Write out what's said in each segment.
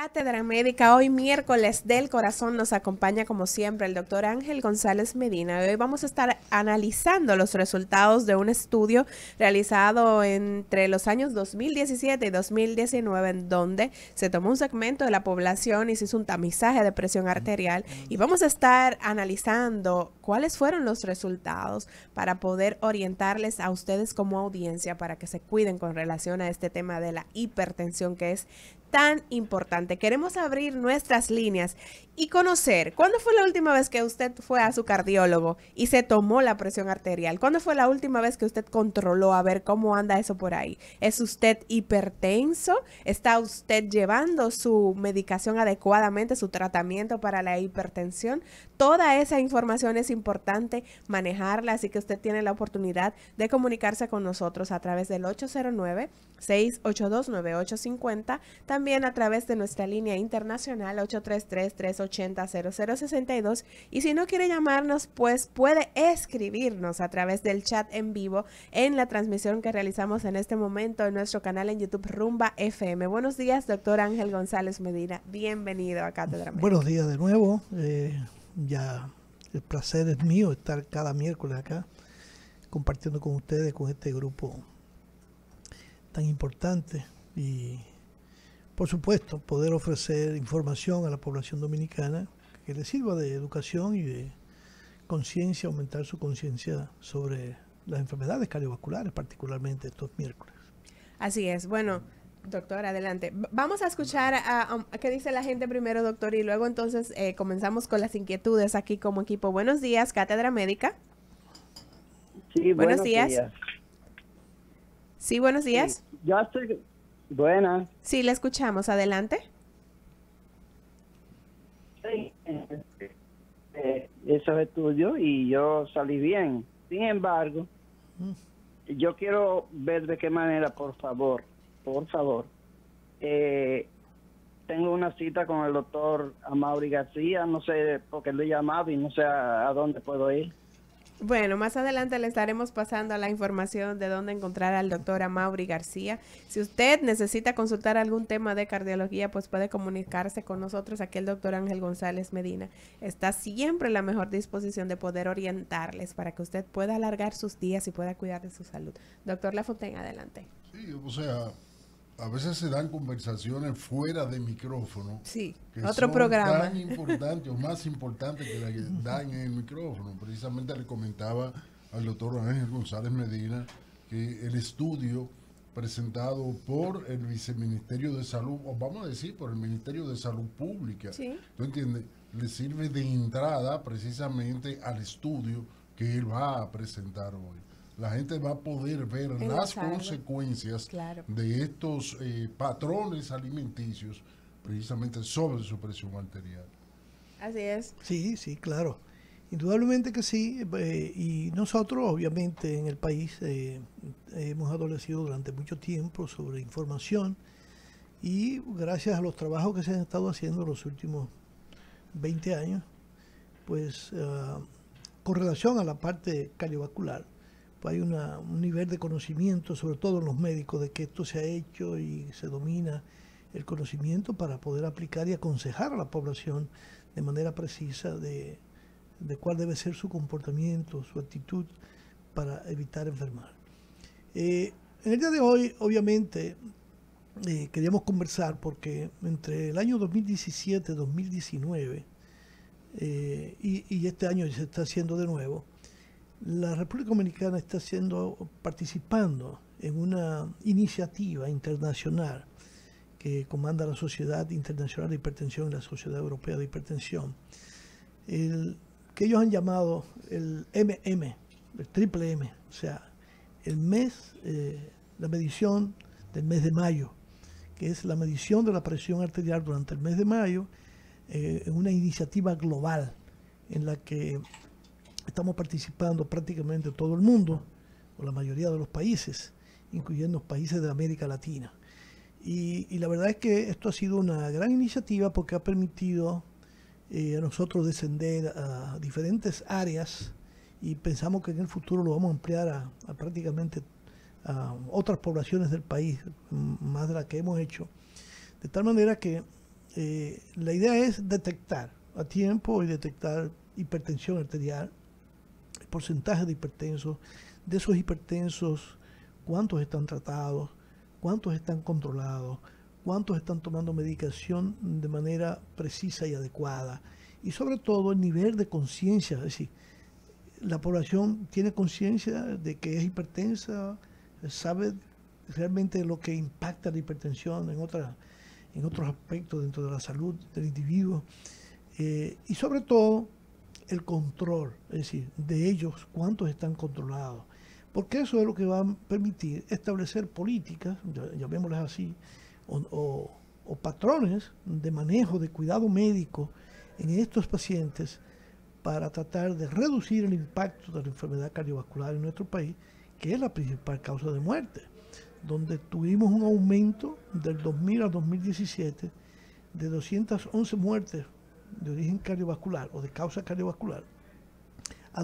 Cátedra Médica, hoy miércoles del corazón nos acompaña como siempre el doctor Ángel González Medina. Hoy vamos a estar analizando los resultados de un estudio realizado entre los años 2017 y 2019 en donde se tomó un segmento de la población y se hizo un tamizaje de presión arterial y vamos a estar analizando cuáles fueron los resultados para poder orientarles a ustedes como audiencia para que se cuiden con relación a este tema de la hipertensión que es tan importante. Queremos abrir nuestras líneas y conocer cuándo fue la última vez que usted fue a su cardiólogo y se tomó la presión arterial. ¿Cuándo fue la última vez que usted controló a ver cómo anda eso por ahí? ¿Es usted hipertenso? ¿Está usted llevando su medicación adecuadamente, su tratamiento para la hipertensión? Toda esa información es importante manejarla, así que usted tiene la oportunidad de comunicarse con nosotros a través del 809-682-9850, también a través de nuestra línea internacional 833-380-0062, y si no quiere llamarnos, pues puede escribirnos a través del chat en vivo en la transmisión que realizamos en este momento en nuestro canal en YouTube Rumba FM. Buenos días, doctor Ángel González Medina, bienvenido a Cátedra Médica. Buenos días de nuevo, ya el placer es mío estar cada miércoles acá compartiendo con ustedes, con este grupo tan importante y por supuesto poder ofrecer información a la población dominicana que le sirva de educación y de conciencia, aumentar su conciencia sobre las enfermedades cardiovasculares, particularmente estos miércoles. Así es, bueno, doctor, adelante. Vamos a escuchar a qué dice la gente primero, doctor, y luego entonces comenzamos con las inquietudes aquí como equipo. Buenos días, Cátedra Médica. Sí, buenos días. Sí, buenos días. Sí, yo estoy... Buenas. Sí, le escuchamos. Adelante. Sí, esos estudios y yo salí bien. Sin embargo, yo quiero ver de qué manera, por favor, tengo una cita con el doctor Amaury García, no sé por qué le he llamado y no sé a dónde puedo ir. Bueno, más adelante le estaremos pasando la información de dónde encontrar al doctor Amaury García. Si usted necesita consultar algún tema de cardiología, pues puede comunicarse con nosotros. Aquí el doctor Ángel González Medina está siempre en la mejor disposición de poder orientarles para que usted pueda alargar sus días y pueda cuidar de su salud. Doctor Lafontaine, adelante. Sí, o sea, a veces se dan conversaciones fuera de micrófono. Sí, que otro son programa. Tan importantes o más importantes que la que dan en el micrófono. Precisamente le comentaba al doctor Ángel González Medina que el estudio presentado por el Viceministerio de Salud, o vamos a decir por el Ministerio de Salud Pública, Sí. ¿tú entiendes? Le sirve de entrada precisamente al estudio que él va a presentar hoy. La gente va a poder ver las consecuencias de estos patrones alimenticios precisamente sobre su presión arterial. Así es. Sí, sí, claro. Indudablemente que sí. Y nosotros, obviamente, en el país hemos adolecido durante mucho tiempo sobre información y gracias a los trabajos que se han estado haciendo los últimos 20 años, pues con relación a la parte cardiovascular, pues hay un nivel de conocimiento, sobre todo en los médicos, de que esto se ha hecho y se domina el conocimiento para poder aplicar y aconsejar a la población de manera precisa de cuál debe ser su comportamiento, su actitud para evitar enfermar. En el día de hoy, obviamente, queríamos conversar porque entre el año 2017 y 2019, y este año se está haciendo de nuevo, la República Dominicana está participando en una iniciativa internacional que comanda la Sociedad Internacional de Hipertensión y la Sociedad Europea de Hipertensión, que ellos han llamado el MM, el triple M, o sea, el mes, la medición del mes de mayo, que es la medición de la presión arterial durante el mes de mayo, en una iniciativa global en la que estamos participando prácticamente todo el mundo, o la mayoría de los países, incluyendo países de América Latina. Y la verdad es que esto ha sido una gran iniciativa porque ha permitido a nosotros descender a diferentes áreas y pensamos que en el futuro lo vamos a ampliar a prácticamente a otras poblaciones del país, más de las que hemos hecho. De tal manera que la idea es detectar a tiempo y detectar hipertensión arterial, el porcentaje de hipertensos, de esos hipertensos, cuántos están tratados, cuántos están controlados, cuántos están tomando medicación de manera precisa y adecuada, y sobre todo el nivel de conciencia, es decir, la población tiene conciencia de que es hipertensa, sabe realmente lo que impacta la hipertensión en otros aspectos dentro de la salud del individuo, y sobre todo el control, es decir, de ellos, cuántos están controlados, porque eso es lo que va a permitir establecer políticas, llamémoslas así, o patrones de manejo de cuidado médico en estos pacientes para tratar de reducir el impacto de la enfermedad cardiovascular en nuestro país, que es la principal causa de muerte, donde tuvimos un aumento del 2000 al 2017 de 211 muertes de origen cardiovascular o de causa cardiovascular a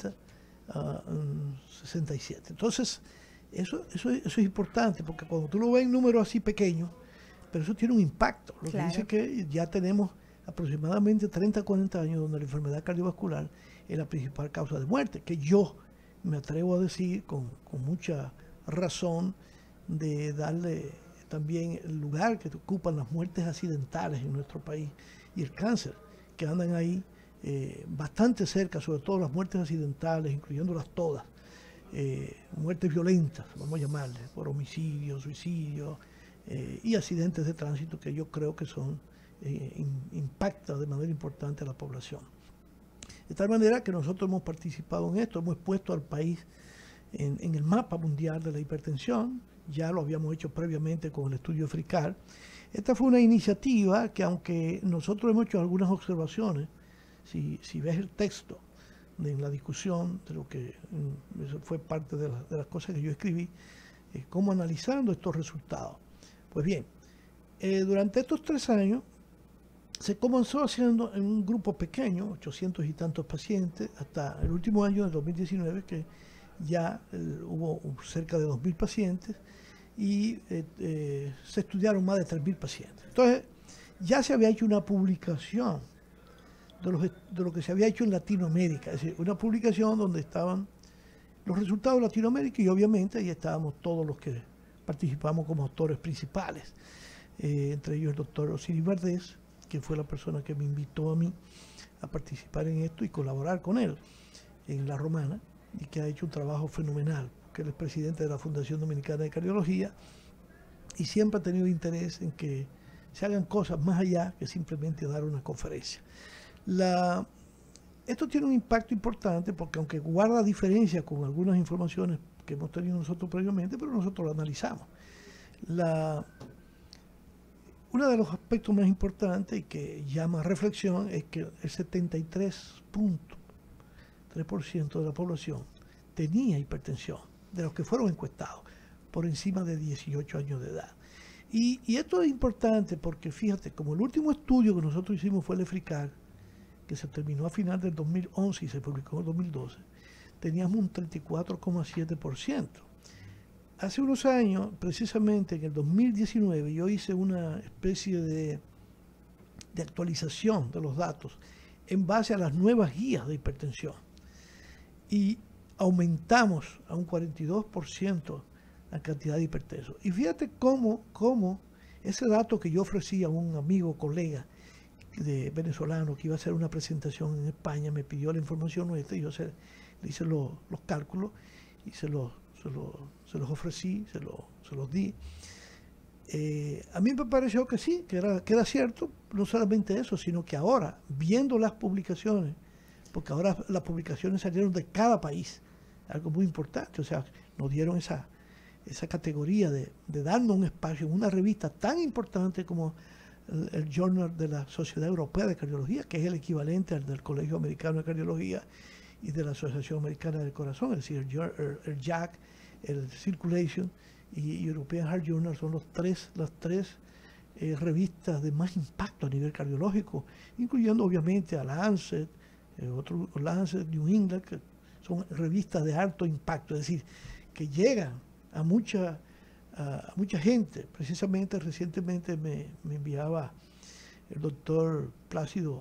267. Entonces, eso es importante, porque cuando tú lo ves en números así pequeños, pero eso tiene un impacto. Lo que dice que ya tenemos aproximadamente 30 a 40 años donde la enfermedad cardiovascular es la principal causa de muerte, que yo me atrevo a decir con mucha razón, de darle también el lugar que ocupan las muertes accidentales en nuestro país y el cáncer, que andan ahí bastante cerca, sobre todo las muertes accidentales, incluyéndolas todas, muertes violentas, vamos a llamarle, por homicidio, suicidio y accidentes de tránsito, que yo creo que son impacta de manera importante a la población. De tal manera que nosotros hemos participado en esto, hemos puesto al país en el mapa mundial de la hipertensión. Ya lo habíamos hecho previamente con el estudio FRICAR. Esta fue una iniciativa que, aunque nosotros hemos hecho algunas observaciones, si ves el texto en la discusión, de lo que eso fue parte de las cosas que yo escribí, cómo analizando estos resultados. Pues bien, durante estos 3 años, se comenzó haciendo en un grupo pequeño, 800 y tantos pacientes, hasta el último año del 2019, que ya hubo cerca de 2.000 pacientes y se estudiaron más de 3.000 pacientes. Entonces, ya se había hecho una publicación de lo que se había hecho en Latinoamérica, es decir, una publicación donde estaban los resultados de Latinoamérica y obviamente ahí estábamos todos los que participamos como autores principales, entre ellos el doctor Osiris Vardés, que fue la persona que me invitó a mí a participar en esto y colaborar con él en La Romana, y que ha hecho un trabajo fenomenal, que él es presidente de la Fundación Dominicana de Cardiología y siempre ha tenido interés en que se hagan cosas más allá que simplemente dar una conferencia. Esto tiene un impacto importante porque, aunque guarda diferencias con algunas informaciones que hemos tenido nosotros previamente, pero nosotros lo analizamos. Uno de los aspectos más importantes y que llama a reflexión es que el 73.3% de la población tenía hipertensión, de los que fueron encuestados, por encima de 18 años de edad. Y esto es importante porque, fíjate, como el último estudio que nosotros hicimos fue el EFRICAR, que se terminó a final del 2011 y se publicó en el 2012, teníamos un 34,7%. Hace unos años, precisamente en el 2019, yo hice una especie de actualización de los datos en base a las nuevas guías de hipertensión. Y aumentamos a un 42% la cantidad de hipertensos. Y fíjate cómo ese dato que yo ofrecí a un amigo, colega venezolano que iba a hacer una presentación en España, me pidió la información nuestra y yo le hice los cálculos y se los ofrecí, se los di. A mí me pareció que sí, que era cierto, no solamente eso, sino que ahora, viendo las publicaciones, porque ahora las publicaciones salieron de cada país, algo muy importante, o sea, nos dieron esa categoría de darnos un espacio en una revista tan importante como el Journal de la Sociedad Europea de Cardiología, que es el equivalente al del Colegio Americano de Cardiología y de la Asociación Americana del Corazón, es decir, el JAC, el Circulation y European Heart Journal son las tres revistas de más impacto a nivel cardiológico, incluyendo obviamente a Lancet, Lancet, New England, que son revistas de alto impacto, es decir, que llegan a mucha gente. Precisamente recientemente me enviaba el doctor Plácido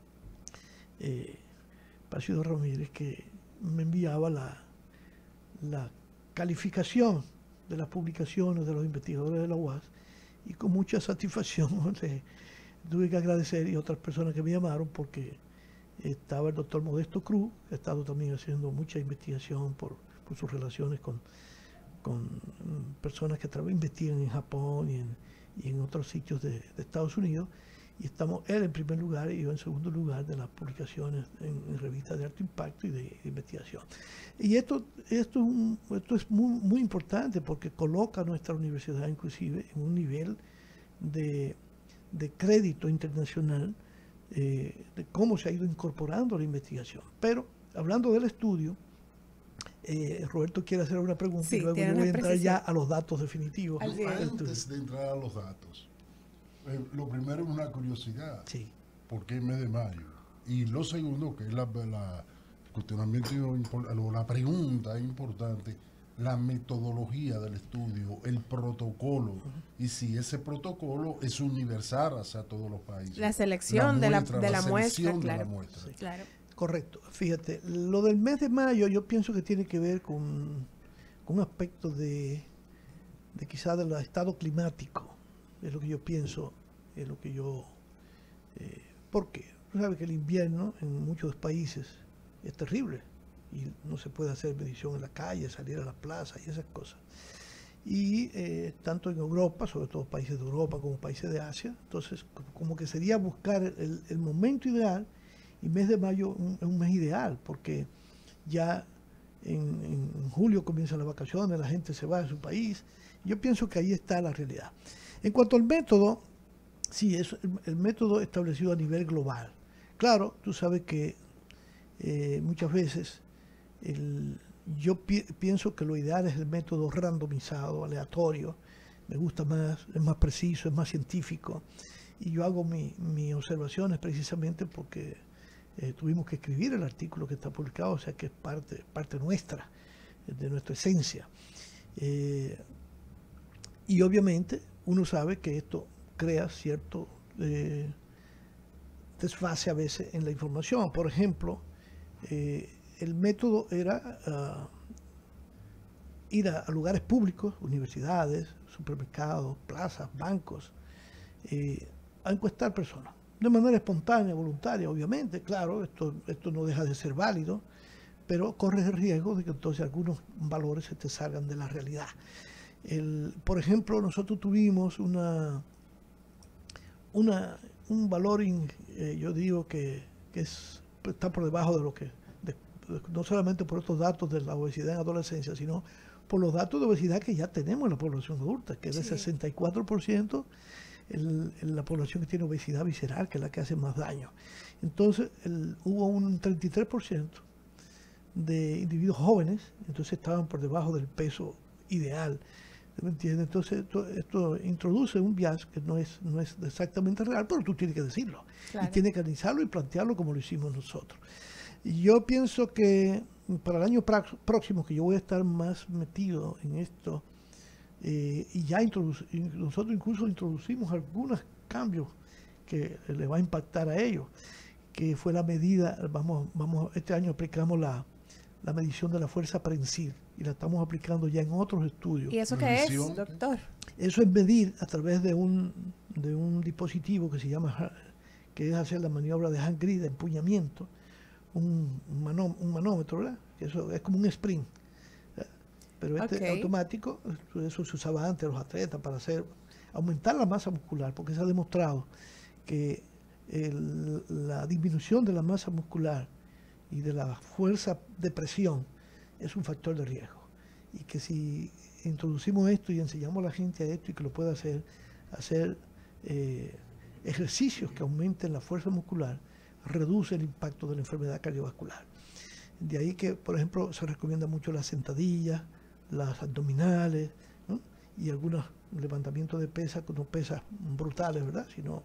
Ramírez, que me enviaba la calificación de las publicaciones de los investigadores de la UAS, y con mucha satisfacción tuve que agradecer, y otras personas que me llamaron, porque estaba el doctor Modesto Cruz, que ha estado también haciendo mucha investigación por sus relaciones con personas que investigan en Japón y en otros sitios de Estados Unidos, y estamos él en primer lugar y yo en segundo lugar de las publicaciones en revistas de alto impacto y de investigación. Y esto es muy importante, porque coloca a nuestra universidad inclusive en un nivel de crédito internacional, de cómo se ha ido incorporando la investigación. Pero hablando del estudio, Roberto quiere hacer una pregunta, sí, y luego yo voy a entrar ya a los datos definitivos. Antes de entrar a los datos, lo primero es una curiosidad. Sí. ¿Por qué el mes de mayo? Y lo segundo, que es la cuestionamiento, la pregunta importante, la metodología del estudio, el protocolo, y si ese protocolo es universal hacia todos los países. La selección de la muestra, claro. Sí. Claro. Correcto. Fíjate, lo del mes de mayo yo pienso que tiene que ver con un aspecto de quizá del estado climático, es lo que yo pienso, es lo que yo... ¿Por qué? Tú sabes que el invierno en muchos países es terrible y no se puede hacer medición en la calle, salir a la plaza y esas cosas. Y tanto en Europa, sobre todo países de Europa como países de Asia, entonces como que sería buscar el momento ideal, y mes de mayo es un mes ideal, porque ya en julio comienzan las vacaciones, la gente se va a su país. Yo pienso que ahí está la realidad. En cuanto al método, sí, es el método establecido a nivel global. Claro, tú sabes que muchas veces yo pienso que lo ideal es el método randomizado, aleatorio. Me gusta más, es más preciso, es más científico. Y yo hago mis observaciones precisamente porque tuvimos que escribir el artículo que está publicado, o sea que es parte nuestra, de nuestra esencia. Y obviamente uno sabe que esto crea cierto desfase a veces en la información. Por ejemplo, el método era ir a lugares públicos, universidades, supermercados, plazas, bancos, a encuestar personas. De manera espontánea, voluntaria, obviamente, claro, esto no deja de ser válido, pero corres el riesgo de que entonces algunos valores se te salgan de la realidad. Por ejemplo, nosotros tuvimos un valor, yo digo que está por debajo de lo que, no solamente por estos datos de la obesidad en adolescencia, sino por los datos de obesidad que ya tenemos en la población adulta, que es del 64%. La población que tiene obesidad visceral, que es la que hace más daño. Entonces, hubo un 33% de individuos jóvenes, entonces estaban por debajo del peso ideal. ¿Me entiendes? Entonces, esto introduce un bias que no es exactamente real, pero tú tienes que decirlo. Claro. Y tienes que analizarlo y plantearlo como lo hicimos nosotros. Y yo pienso que para el año próximo, que yo voy a estar más metido en esto, y ya nosotros incluso introducimos algunos cambios que le va a impactar a ellos, que fue la medida, este año aplicamos la medición de la fuerza prensil y la estamos aplicando ya en otros estudios. ¿Y eso qué es, doctor? Eso es medir a través de un dispositivo que se llama, que es hacer la maniobra de hand grip, de empuñamiento, un manómetro, ¿verdad? Eso es como un sprint. Pero automático, eso se usaba antes los atletas para aumentar la masa muscular, porque se ha demostrado que la disminución de la masa muscular y de la fuerza de presión es un factor de riesgo. Y que si introducimos esto y enseñamos a la gente a esto y que lo pueda hacer ejercicios que aumenten la fuerza muscular, reduce el impacto de la enfermedad cardiovascular. De ahí que, por ejemplo, se recomienda mucho las sentadillas, las abdominales, ¿no? Y algunos levantamientos de pesas, no pesas brutales, ¿verdad? Sino,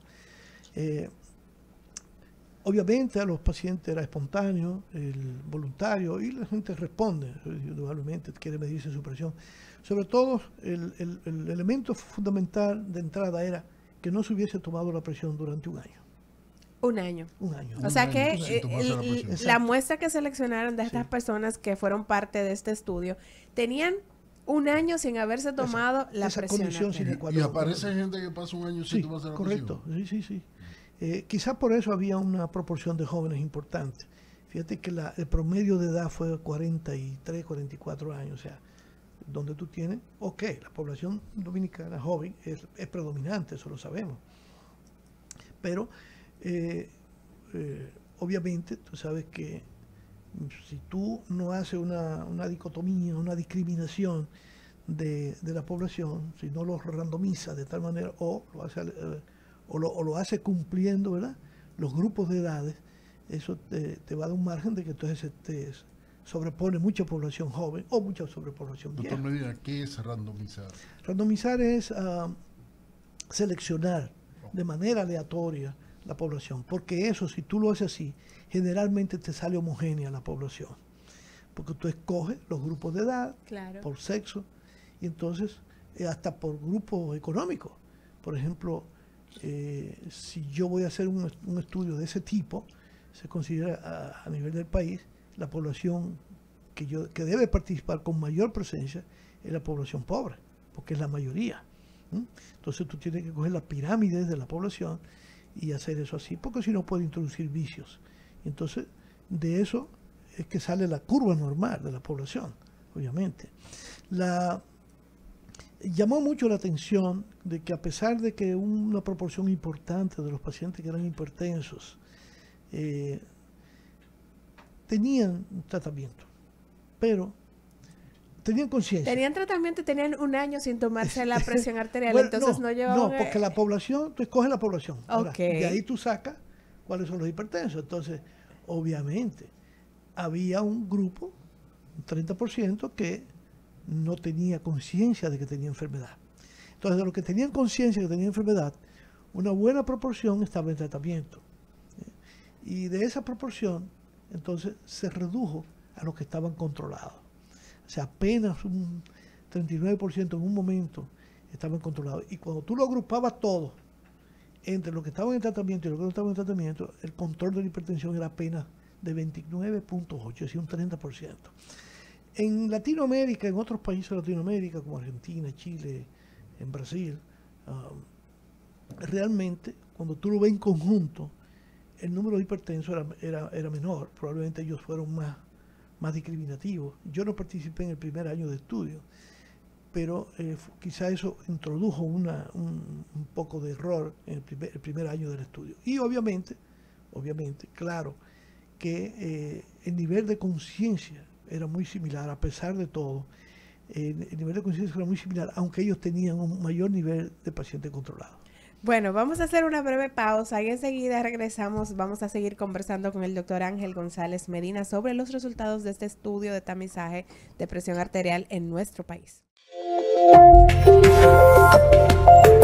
obviamente a los pacientes era espontáneo, voluntario, y la gente responde, indudablemente quiere medirse su presión. Sobre todo, el elemento fundamental de entrada era que no se hubiese tomado la presión durante un año. Un año. Un año. O sea que la muestra que seleccionaron de estas personas que fueron parte de este estudio tenían un año sin haberse tomado la presión arterial. Y aparece gente que pasa un año sin tomarse la presión. Correcto, sí. Quizás por eso había una proporción de jóvenes importante. Fíjate que el promedio de edad fue 43, 44 años, o sea, donde tú tienes, la población dominicana joven es predominante, eso lo sabemos. Pero, obviamente, tú sabes que si tú no haces una dicotomía, una discriminación de la población, si no lo randomiza de tal manera, o lo hace cumpliendo, ¿verdad?, los grupos de edades, eso te va a dar un margen de que entonces te sobrepone mucha población joven o mucha sobrepoblación vieja. Doctor Medina, ¿qué es randomizar? Randomizar es seleccionar de manera aleatoria la población, porque eso, si tú lo haces así, generalmente te sale homogénea la población, porque tú escoges los grupos de edad, por sexo, y entonces hasta por grupo económico. Por ejemplo, si yo voy a hacer un estudio de ese tipo, se considera a nivel del país la población que debe participar con mayor presencia es la población pobre, porque es la mayoría. Entonces tú tienes que coger la pirámide de la población y hacer eso así, porque si no puede introducir vicios. Entonces, de eso es que sale la curva normal de la población, obviamente. Llamó mucho la atención de que a pesar de que una proporción importante de los pacientes que eran hipertensos tenían un tratamiento, pero tenían conciencia. Tenían tratamiento y tenían un año sin tomarse la presión arterial, bueno, entonces no llevaban... No, porque la población, tú escoges la población. Ahora, de ahí tú sacas cuáles son los hipertensos. Entonces, obviamente, había un grupo, un 30%, que no tenía conciencia de que tenía enfermedad. Entonces, de los que tenían conciencia de que tenía enfermedad, una buena proporción estaba en tratamiento. Y de esa proporción, entonces, se redujo a los que estaban controlados. O sea, apenas un 39% en un momento estaban controlados. Y cuando tú lo agrupabas todo, entre los que estaban en tratamiento y los que no estaban en tratamiento, el control de la hipertensión era apenas de 29.8, es decir, un 30%. En Latinoamérica, en otros países de Latinoamérica, como Argentina, Chile, en Brasil, realmente, cuando tú lo ves en conjunto, el número de hipertensos era menor. Probablemente ellos fueron más discriminativos. Yo no participé en el primer año de estudio, pero quizá eso introdujo un poco de error en el primer año del estudio. Y obviamente, claro, que el nivel de conciencia era muy similar, a pesar de todo, el nivel de conciencia era muy similar, aunque ellos tenían un mayor nivel de pacientes controlados. Bueno, vamos a hacer una breve pausa y enseguida regresamos. Vamos a seguir conversando con el doctor Ángel González Medina sobre los resultados de este estudio de tamizaje de presión arterial en nuestro país.